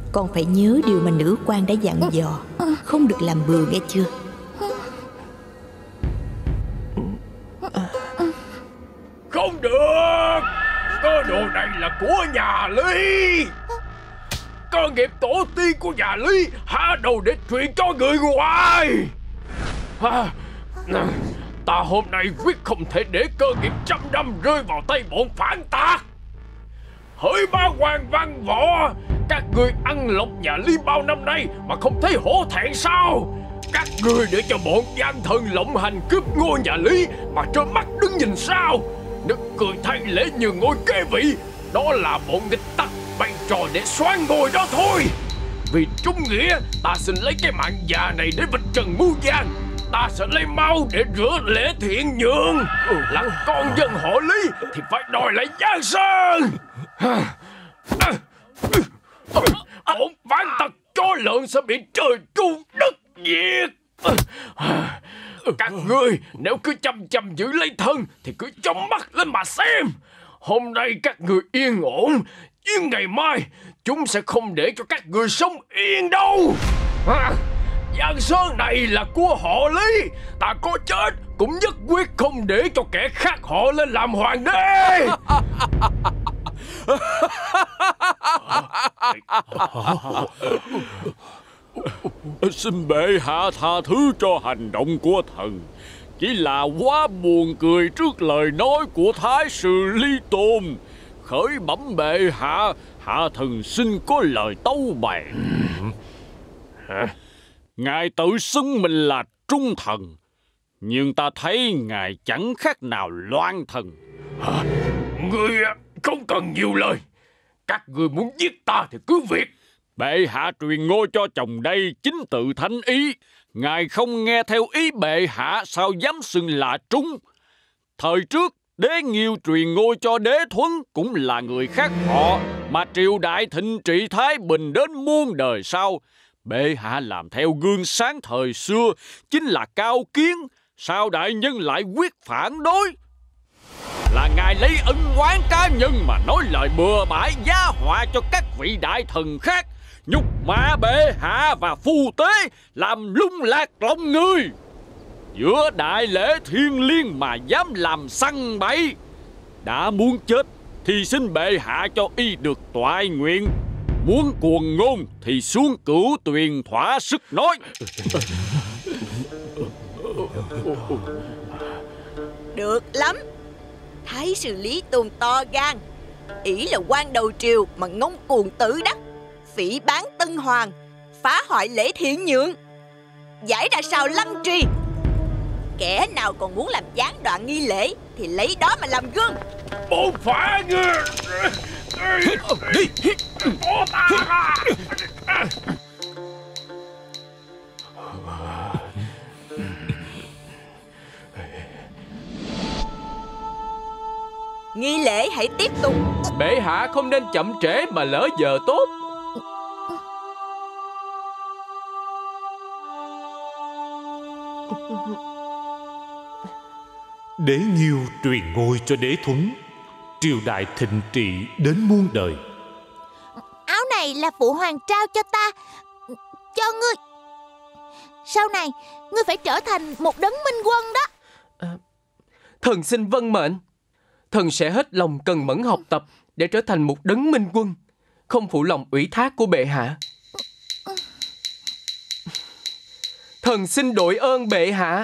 Con phải nhớ điều mà nữ quan đã dặn dò, không được làm bừa nghe chưa? Không được. Cơ đồ này là của nhà Lý. Cơ nghiệp tổ tiên của nhà Lý há đâu để truyền cho người ngoài. Ta hôm nay quyết không thể để cơ nghiệp trăm năm rơi vào tay bọn phản tạc. Hỡi ba hoàng văn võ, các người ăn lộc nhà Lý bao năm nay mà không thấy hổ thẹn sao? Các người để cho bọn gian thần lộng hành cướp ngôi nhà Lý mà trơ mắt đứng nhìn sao? Nực cười thay lễ nhường ngôi kế vị. Đó là bọn nghịch tặc bày trò để xoán ngôi đó thôi. Vì trung nghĩa, ta xin lấy cái mạng già này để vạch trần mưu gian. Ta sẽ lấy máu để rửa lễ thiện nhượng. Là con dân họ Lý thì phải đòi lại Giang Sơn. Bọn phản tặc chó lợn sẽ bị trời tru đất diệt. Các ngươi nếu cứ chăm giữ lấy thân thì cứ chống mắt lên mà xem. Hôm nay các người yên ổn, nhưng ngày mai chúng sẽ không để cho các người sống yên đâu. Giang Sơn này là của họ Lý. Ta có chết cũng nhất quyết không để cho kẻ khác họ lên làm hoàng đế. Xin bệ hạ tha thứ cho hành động của thần. Chỉ là quá buồn cười trước lời nói của Thái sư Lý Tôn. Khởi bẩm bệ hạ, hạ thần xin có lời tâu bày. Ngài tự xưng mình là trung thần, nhưng ta thấy ngài chẳng khác nào loan thần. Ngươi không cần nhiều lời. Các ngươi muốn giết ta thì cứ việc. Bệ hạ truyền ngôi cho chồng đây chính tự thánh ý. Ngài không nghe theo ý bệ hạ sao dám xưng là trung. Thời trước Đế Nghiêu truyền ngôi cho Đế Thuấn cũng là người khác họ, mà triều đại thịnh trị thái bình đến muôn đời sau. Bệ hạ làm theo gương sáng thời xưa chính là cao kiến, sao đại nhân lại quyết phản đối? Là ngài lấy ân oán cá nhân mà nói lời bừa bãi giá họa cho các vị đại thần khác, nhục mạ bệ hạ và phu tế, làm lung lạc lòng người. Giữa đại lễ thiêng liêng mà dám làm săn bậy. Đã muốn chết thì xin bệ hạ cho y được toại nguyện. Muốn cuồng ngôn thì xuống Cửu Tuyền thỏa sức nói. Được lắm. Thái sư Lý Tôn to gan. ỷ là quan đầu triều mà ngông cuồng tử đắc, phỉ báng tân hoàng, phá hoại lễ thiện nhượng. Giải ra sao lăng trì. Kẻ nào còn muốn làm gián đoạn nghi lễ thì lấy đó mà làm gương. Bọn phá ngươi. Nghi lễ hãy tiếp tục. Bệ hạ không nên chậm trễ mà lỡ giờ tốt. Đế Nghiêu truyền ngôi cho Đế Thuấn, triều đại thịnh trị đến muôn đời. Áo này là phụ hoàng trao cho ta, cho ngươi. Sau này ngươi phải trở thành một đấng minh quân đó. Thần xin vâng mệnh. Thần sẽ hết lòng cần mẫn học tập để trở thành một đấng minh quân, không phụ lòng ủy thác của bệ hạ. Thần xin đội ơn bệ hạ.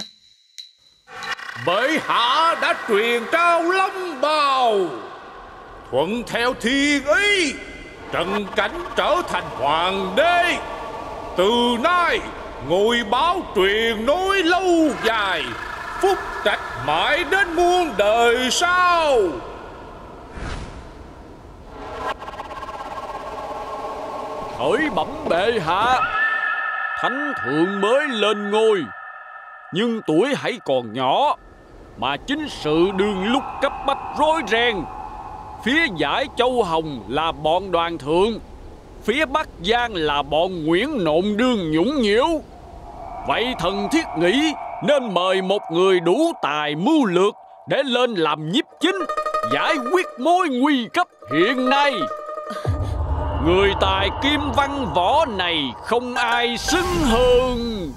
Bệ hạ đã truyền trao long bào, thuận theo thiên ý, Trần Cảnh trở thành hoàng đế. Từ nay ngôi báo truyền nối lâu dài, phúc trạch mãi đến muôn đời sau. Khởi bẩm bệ hạ, thánh thượng mới lên ngôi, nhưng tuổi hãy còn nhỏ, mà chính sự đương lúc cấp bách rối ren. Phía dải Châu Hồng là bọn Đoàn Thượng, phía Bắc Giang là bọn Nguyễn Nộn đương nhũng nhiễu. Vậy thần thiết nghĩ nên mời một người đủ tài mưu lược để lên làm nhiếp chính, giải quyết mối nguy cấp hiện nay. Người tài kim văn võ này không ai xứng hơn.